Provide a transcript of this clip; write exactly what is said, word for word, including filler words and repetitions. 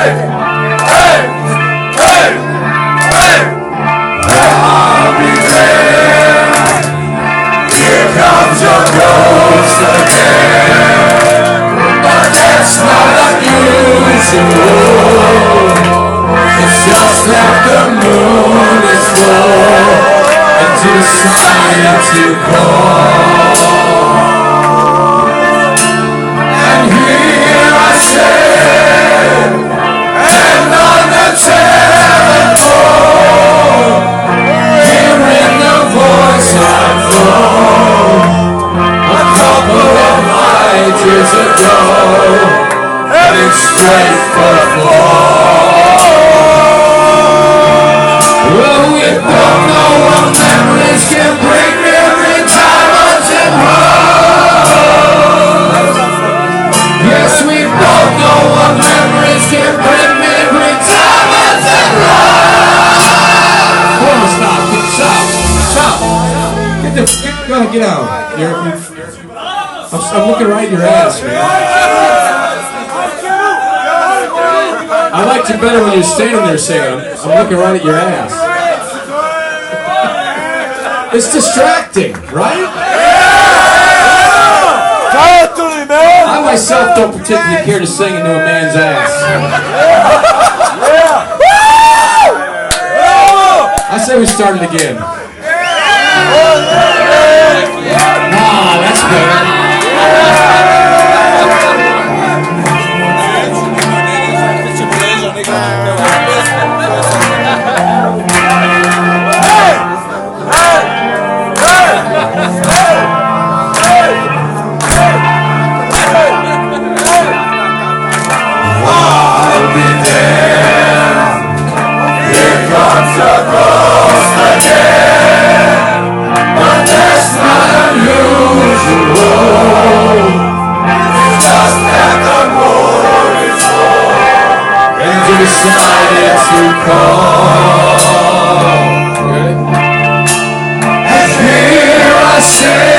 I'll be there. Here comes your ghost again. But that's not unusual. It's just that the moon is full and decided to call. And here I sit, and on the telephone, hearing the voice I've known a couple of night years ago, heading straight for the floor. Well, we don't know what memories can bring me every time I'm in home. Yes, we don't know what memories can bring me every time I'm in home. Hold on, stop, stop, stop. Get the, get, go ahead, get out. You're, you're, I'm, I'm looking right at your ass, man. I liked you better when you're standing there singing. I'm looking right at your ass. It's distracting, right? Talk to me, man! I myself don't particularly care to sing into a man's ass. I say we start it again. Ah, that's good. Decided to call. And here I sit.